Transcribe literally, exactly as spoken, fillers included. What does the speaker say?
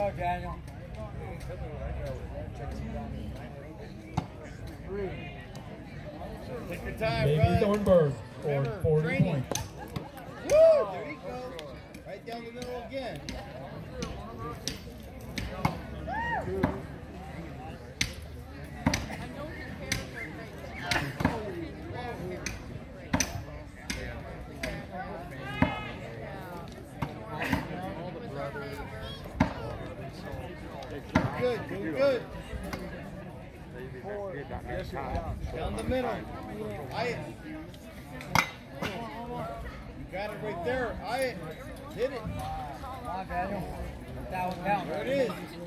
go, Daniel. Take your time, Xavier bud. Thornburg scored Remember, forty training. points. Woo! There you go. Right down the middle again. Good, doing good. Down the middle. Eye it. You got it right there. Eye it. Hit it. Come on, Daniel. Down, down. There it is.